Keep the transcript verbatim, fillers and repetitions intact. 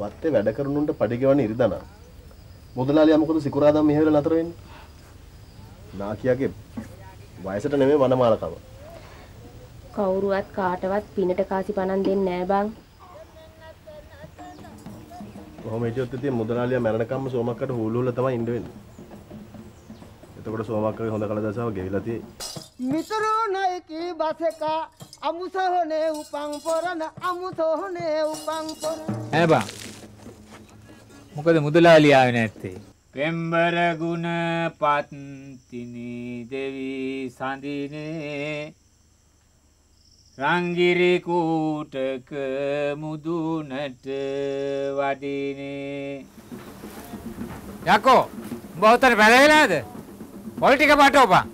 වත්තේ වැඩ කරනුන්ට පඩි ගෙවන්න ඉරිදා. මුදලාලියා මොකද සිකුරාදා මෙහෙ වෙලා නතර වෙන්නේ? නාකියාගේ වයසට නෙමෙයි වනමාලකම. කවුරුවත් කාටවත් පිනට කාසි පණන් දෙන්නේ නැහැ බං. කොහොම හිටියොත් ඉතින් මුදලාලියා මැරෙනකම්ම සෝමක්කට හුළු හුළ තමයි ඉන්න වෙන්නේ. එතකොට සෝමක්කගේ හොඳ කල දසාව ගෙවිලා තියෙයි. මිතුරු නයිකි බසක අමුසහනේ උපං පොරන අමුසහනේ උපං පොරන. ඈ බං. මොකද මුදලාලියා ආවේ නැත්තේ? පෙම්බර ගුණ පත්තිනි දෙවි සඳිනේ රංගිරි කූටක මුදුනට වඩිනේ. යකෝ උඹ උතර බැලේලාද? පොල් ටික පාටෝපා.